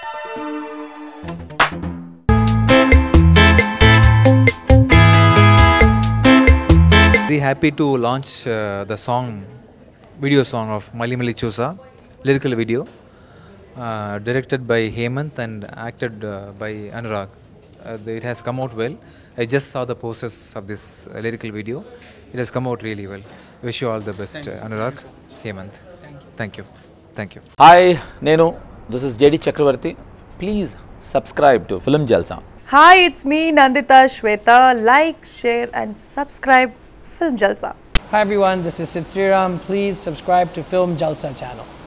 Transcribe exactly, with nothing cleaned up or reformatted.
Very happy to launch uh, the song, video song of Mali Mali Chusa, lyrical video, uh, directed by Hemant and acted uh, by Anurag. Uh, it has come out well. I just saw the posters of this uh, lyrical video. It has come out really well. Wish you all the best, uh, Anurag, Hemant. Thank you. Thank you. Hi, Nenu. This is J D Chakravarti. Please subscribe to Film Jalsa. Hi, it's me Nandita Shweta. Like, share and subscribe Film Jalsa. Hi everyone, this is Sid Sriram. Please subscribe to Film Jalsa channel.